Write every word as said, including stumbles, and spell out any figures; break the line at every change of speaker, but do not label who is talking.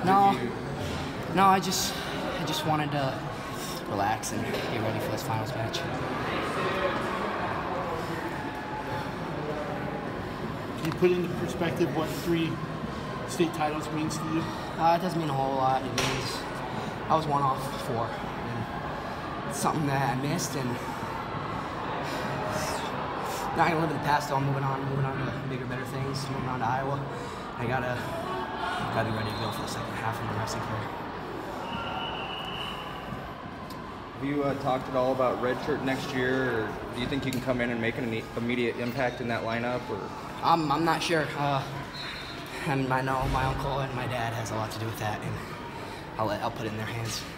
No,
did you?
no, I just, I just wanted to relax and get ready for this finals match.
Can you put into perspective what three state titles means to you?
Uh, it doesn't mean a whole lot. It means I was one off before. And it's something that I missed, and not gonna live in the past. Though I'm moving on, moving on to bigger, better things. Moving on to Iowa. I gotta, gotta be ready to go for the second half of my wrestling career.
Have you uh, talked at all about redshirt next year, or do you think you can come in and make an immediate impact in that lineup? Or
I'm, I'm not sure. Uh, I mean, I know my uncle and my dad has a lot to do with that, and I'll let, I'll put it in their hands.